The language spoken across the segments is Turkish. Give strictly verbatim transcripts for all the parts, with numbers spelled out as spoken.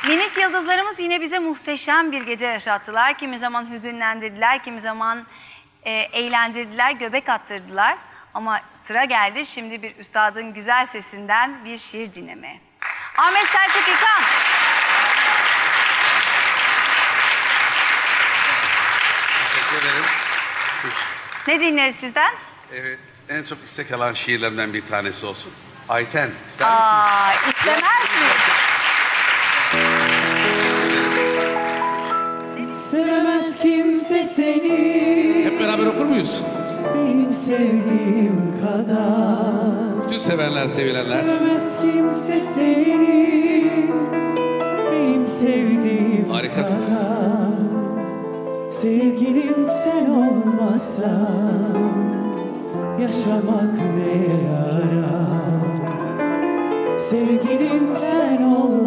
Minik yıldızlarımız yine bize muhteşem bir gece yaşattılar. Kimi zaman hüzünlendirdiler, kimi zaman e, eğlendirdiler, göbek attırdılar. Ama sıra geldi şimdi bir üstadın güzel sesinden bir şiir dinlemeye. Ahmet Selçuk İkan. Teşekkür ederim. Ne dinleriz sizden? Evet, en çok istek alan şiirlerimden bir tanesi olsun. Ayten, ister misiniz? Aa, istemezsiniz. Sevmez kimse seni. Hep beraber okur muyuz? Benim sevdiğim kadar. Bütün sevenler, sevilenler. Sevmez kimse seni. Benim sevdiğim Harikasınız. kadar. Sevgilim sen olmasan yaşamak ne yarar? Sevgilim sen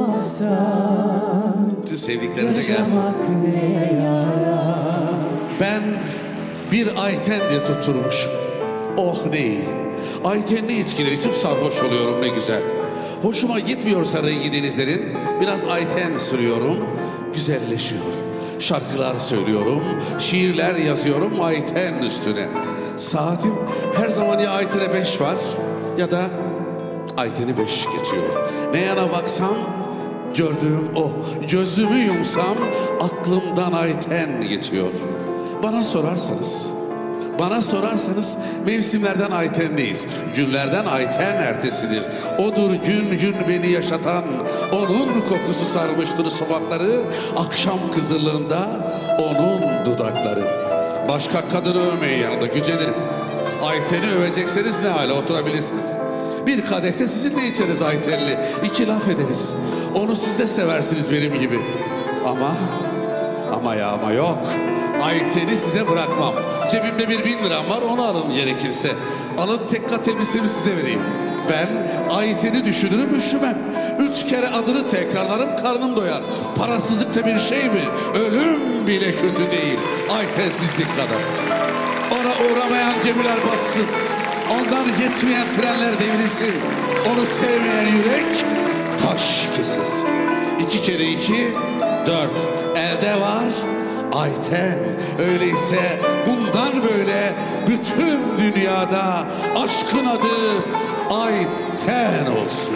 olmasan Bütün sevdiklerinize gelsin. yaşamak ne yarar? Ben bir Ayten diye tutturmuşum. Oh ne iyi. Aytenli içkiler içip sarhoş oluyorum ne güzel. Hoşuma gitmiyorsa rengi denizlerin biraz Ayten sürüyorum. Güzelleşiyor. Şarkılar söylüyorum. Şiirler yazıyorum Ayten üstüne. Saatim her zaman ya Ayten'e beş var ya da Ayten'i beş geçiyor. Ne yana baksam gördüğüm o. Gözümü yumsam aklımdan Ayten geçiyor. Bana sorarsanız, bana sorarsanız mevsimlerden Ayten'deyiz. Günlerden Ayten ertesidir. Odur gün gün beni yaşatan, onun kokusu sarmıştır sokakları. Akşam kızılığında onun dudakları. Başka kadını övmeyin yanımda, gücenirim. Ayten'i övecekseniz ne hale oturabilirsiniz. Bir kadehte sizinle içeriz Ayten'li. İki laf ederiz. Onu siz de seversiniz benim gibi. Ama, ama ya ama yok. Ayten'i size bırakmam. Cebimde bir bin liram var, onu alın gerekirse. Alın tek kat elbisemi size vereyim. Ben Ayten'i düşünürüm, üşümem. Üç kere adını tekrarlarım, karnım doyar. Parasızlıkta bir şey mi? Ölüm bile kötü değil. Aytensizlik kadar. Ona uğramayan gemiler batsın. Ondan geçmeyen trenler devrilsin. Onu sevmeyen yürek taş kesilsin. İki kere iki, dört. Elde var Ayten. Öyleyse bundan böyle bütün dünyada aşkın adı Ayten olsun.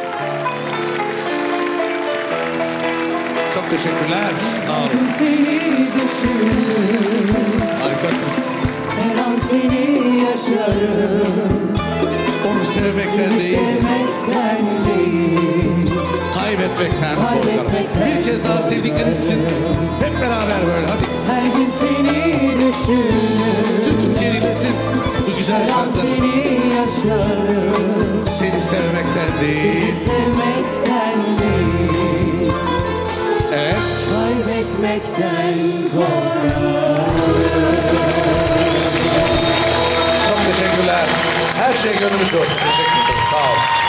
Çok teşekkürler. Sağ olun. Seni düşünürüm. Harikasınız. Her an seni yaşarım. Onu sevmekten değil, Sevmekten değil. kaybetmekten korkarım. Kaybetmekten Bir kez daha sevdikleriniz için hep beraber böyle hadi. Her gün seni düşünürüm. Bütün Türkiye dinlesin bu güzel Her an şarkıları. seni yaşarım. Seni sevmekten değil. Sevmekten değil. Evet. Kaybetmekten korkarım. Çok teşekkürler. Her şey gönlümüzde olsun. Teşekkür ederim. Sağ olun.